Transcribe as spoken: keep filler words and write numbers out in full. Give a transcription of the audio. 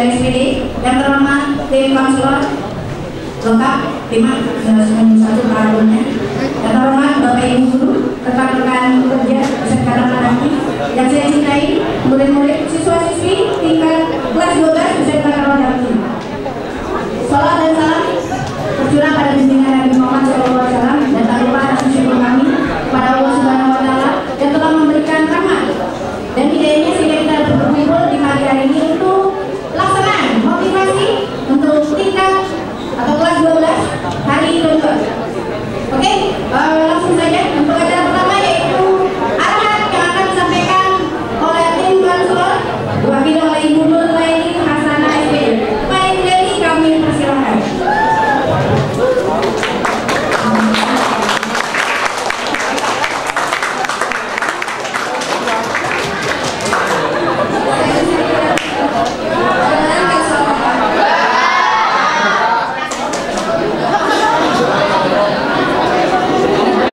dari S P D, yang terhormat tim konselor lengkap, lima satu tahunnya. Yang terhormat Bapak Ibu Guru, rekan-rekan kerja beserta anak-anak yang saya cintai, murid-murid, siswa-siswi tingkat kelas dua belas beserta kawan-kawan. Salam